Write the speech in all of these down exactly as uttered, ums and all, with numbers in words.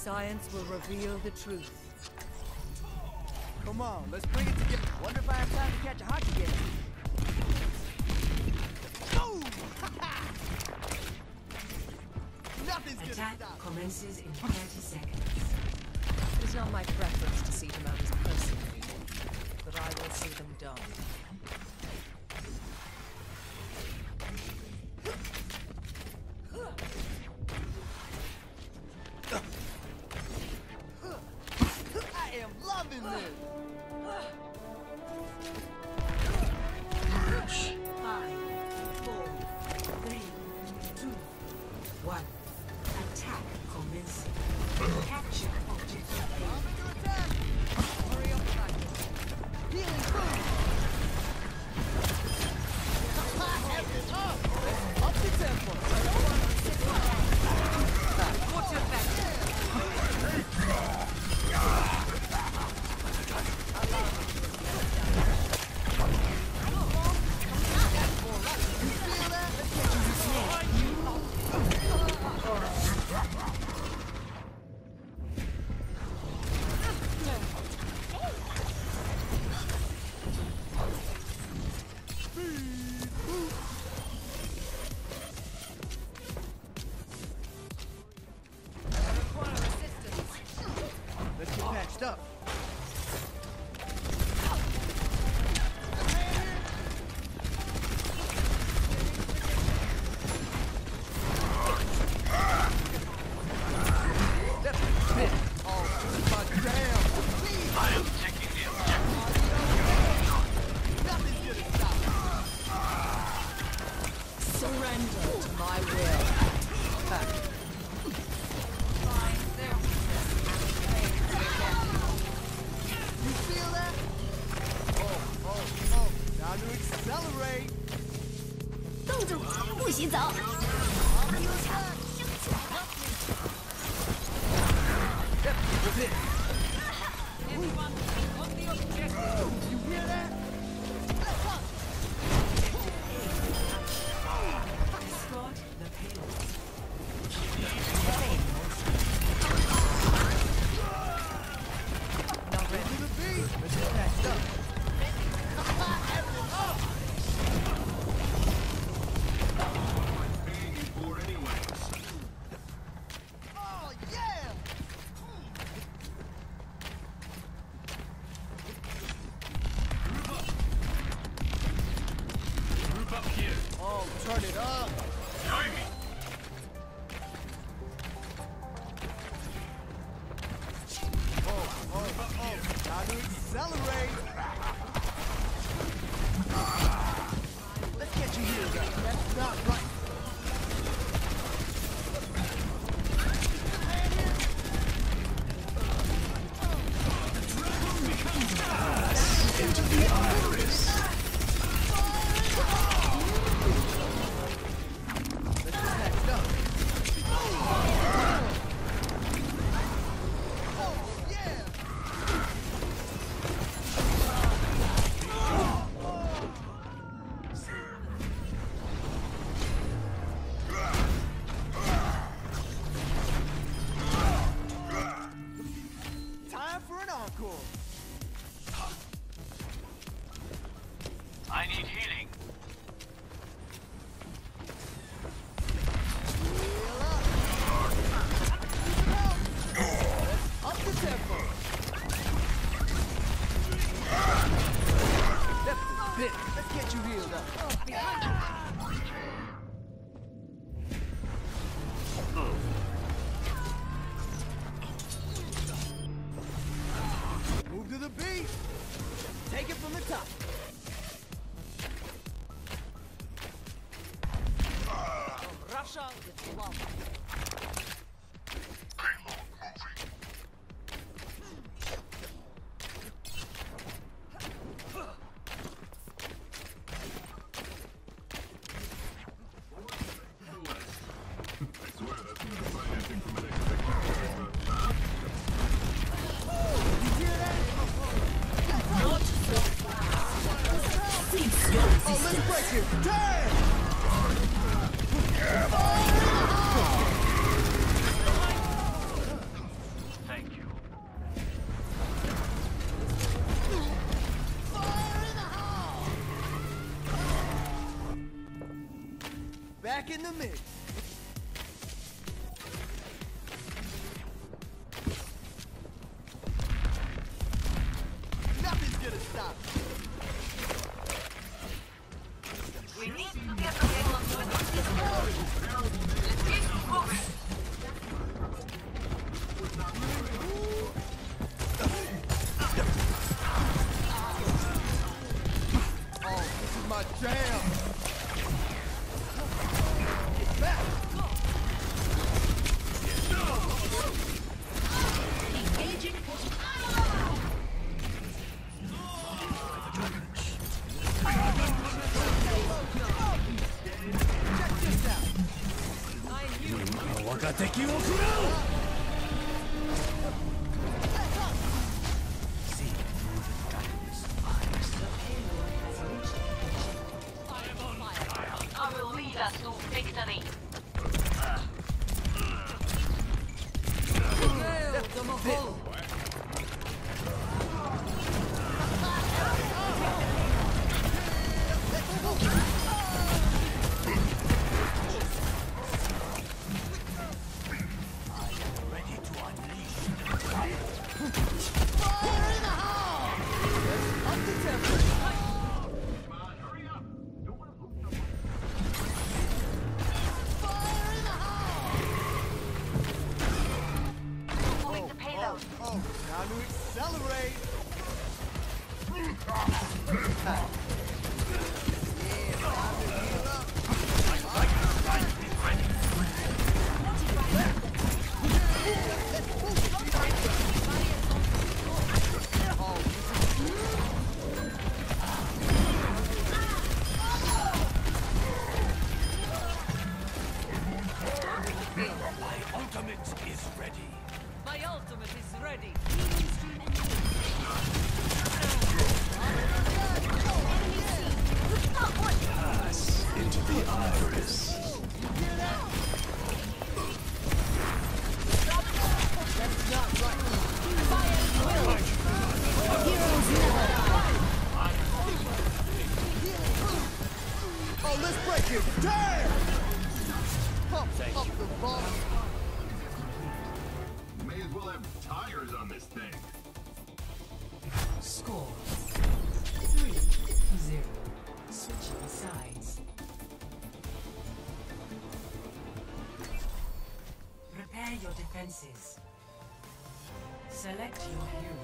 Science will reveal the truth. Come on, let's bring it together. Wonder if I have time to catch a hockey game. Boom! Nothing's gonna Attack stop. commences in thirty seconds. It is not my preference to see them out as personally, but I will see them done. I am loving this. Five, four, three, two, one. Attack commencing. Capture objective. I'm under attack. Hurry up, Tiger. Healing food. F it up. Up the tempo. What's your back? Let's get patched up. That's a bit. Oh, but damn. I am taking the objective. Nothing's gonna stop us. Surrender to my will. You feel that? Oh, oh, oh. Time to accelerate. 冻住，不许走！ Yep, that's it. You hear that? Escort the payload. Not ready to be. Let's get patched up. Oh, yeah! Oh, turn it up. Oh, oh, oh. Time to accelerate. Let's get you here, guys. That's not right. Into the iris. Let's get patched up. Oh, yeah! Time for an encore. I need healing. Heal up. Up the tempo. That's a bit. Let's get you healed up. Move to the beat. Take it from the top. Russia with love. Oh, let's break it. Damn! back in the mix. Nothing's gonna stop me. We need to get the payload to an Let's keep moving. Oh, this is my jam. Get back. Engaging. Check this out. I knew 若敵を食らう I will lead us to victory. Hail the Mahal! Moving the payload. Oh, time to accelerate. Yeah, time to heal up. My ultimate is ready. My ultimate is ready. Pass into the iris. Oh, let's break it. Damn! Pump up the ball. May as well have tires on this thing. Score three zero. Switching sides. Prepare your defenses. Select your hero.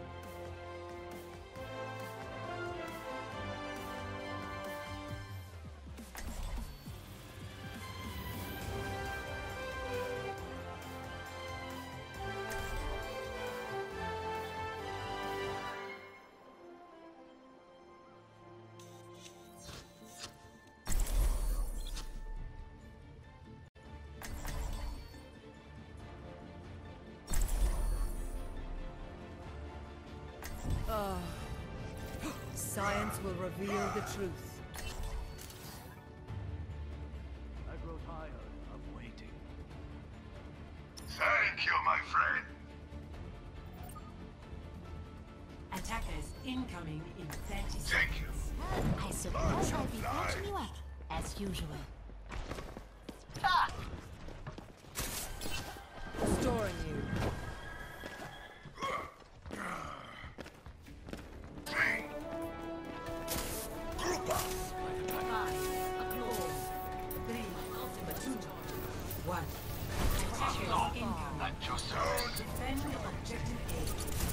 Science will reveal the truth. I grow tired of waiting. Thank you, my friend. Attackers incoming in thirty seconds. Thank you. I suppose I'll be catching you up, as usual. Storing you. One. Attackers incoming. At your service. Defend objective A.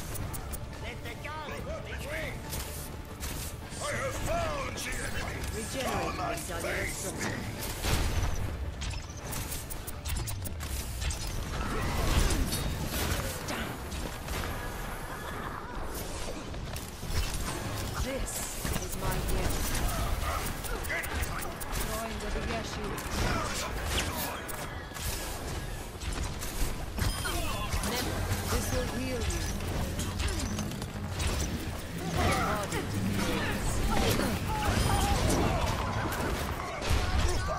I have found the enemy. Regenerate my cellular structure. This is my gift. Drawing the Bigeshu. This will heal you. Body decays.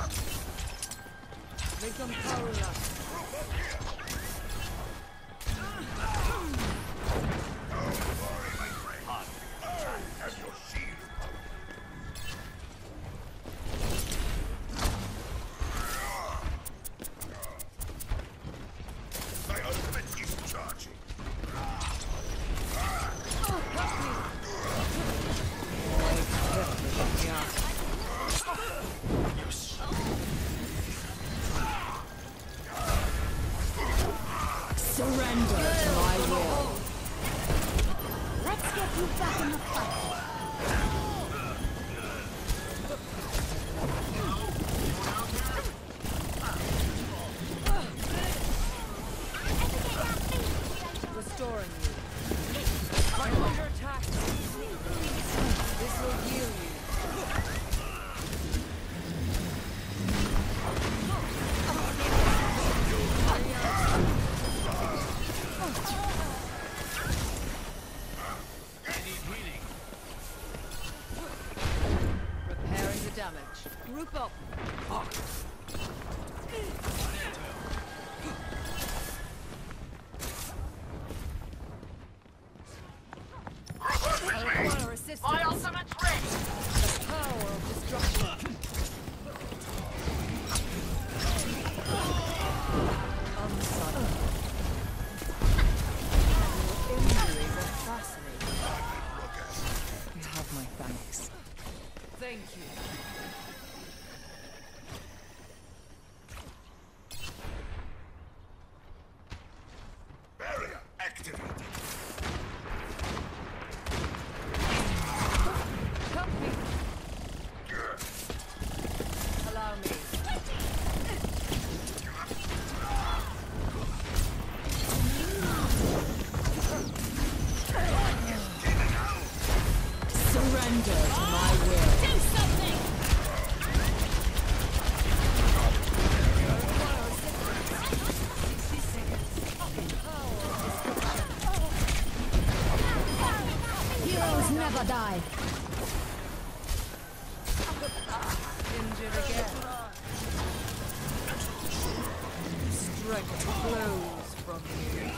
Group up. I require assistance. My ultimate's ready. The power of destruction. Unsudden. Your injuries are fascinating. You have my thanks. Thank you. Barrier activated. Help me. Allow me. Surrender to my will. Do something! Heroes never die. Injured again. Strength flows from you.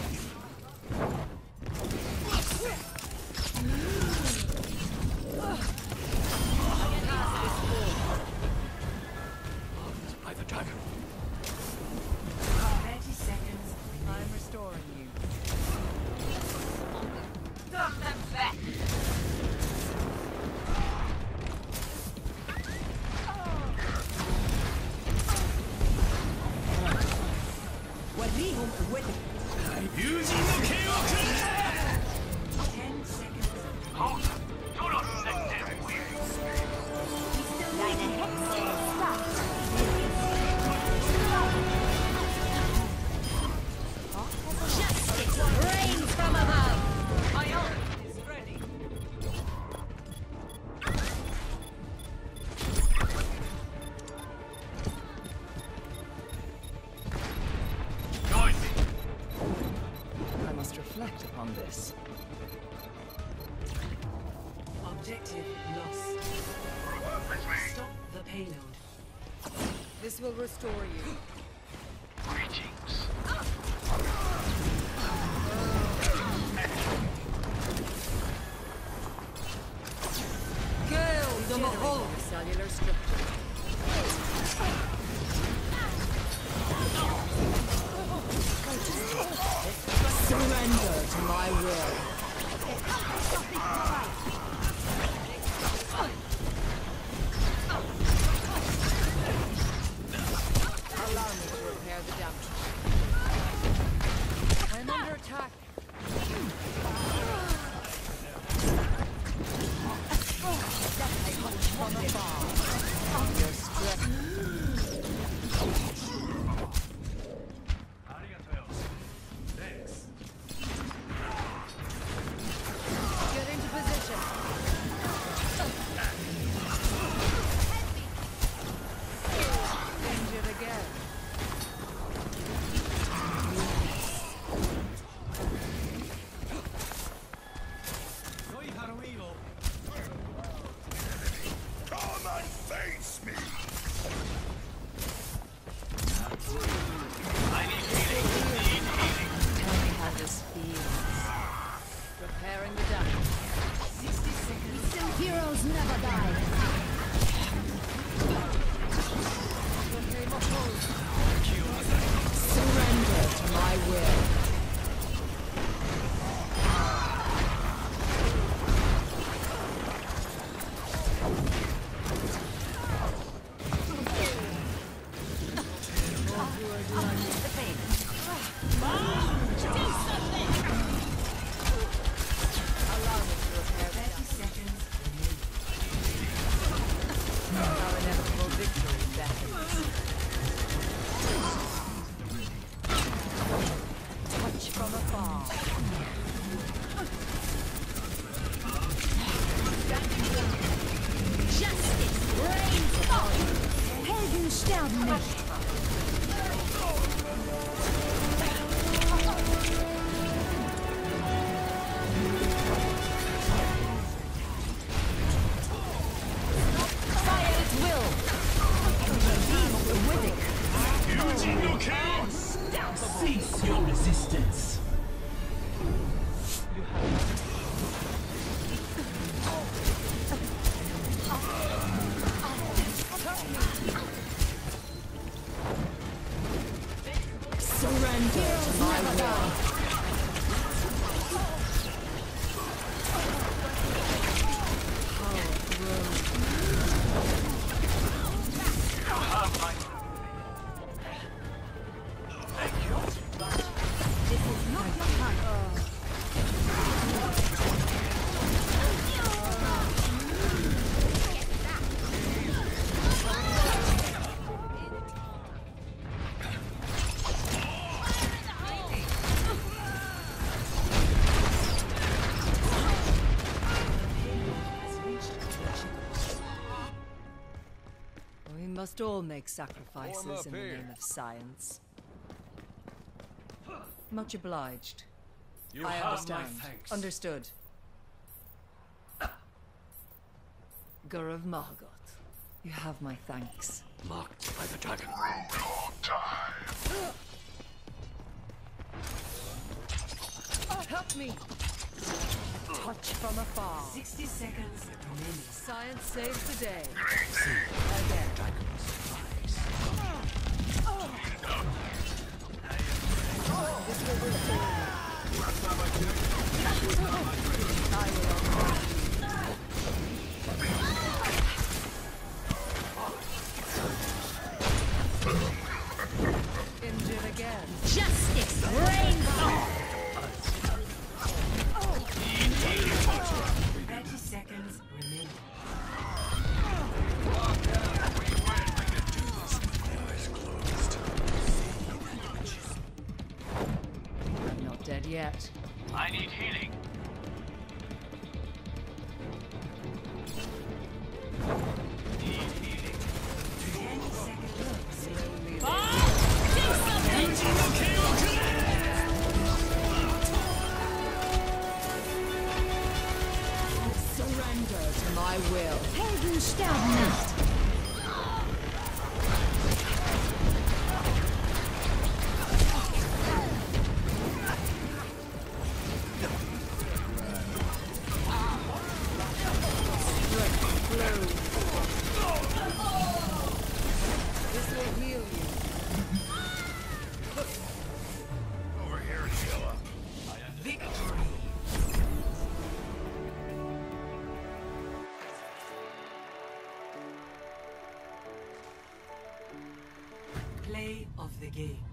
By the dragon. thirty seconds. I'm restoring you. Knock them back. Using the K O Ten seconds. Hold. Do not let them win. Deine Hexe ist stark. Justice reigns from above. My ultimate is ready. Join me. I must reflect upon this. Objective lost. Stop the payload. This will restore you. Greetings. Gale, the Mahal. Cellular structure. Surrender to my will. Allow me to repair the damage. I'm under attack. From afar. Your strength. Thanks. Get into position. Injured again. Soy Haruigo. Come and face me. I need healing. Need healing. Tell me how this feels. Repairing the damage. Sixty seconds. Heroes never die. Repay my hold. Surrender to my will. Allow me to repair the Thirty seconds. Our inevitable victory beckons. Touch from afar. Justice reigns from. Helden sterben nicht. Fire at will. resistance. Surrender to my will. We must all make sacrifices in the name of science. Much obliged. You I have my understand. thanks. Understood. Gurav Margot, you have my thanks. Marked by the dragon. Help me! Touch from afar. sixty seconds remaining. Science saves the day. Again. Injured again. Justice reigns on. thirty seconds remaining. I'm not dead yet. I need healing. Surrender to my will. Helden sterben nicht. This will heal you. Over here, Sheila. Victory. Play of the game.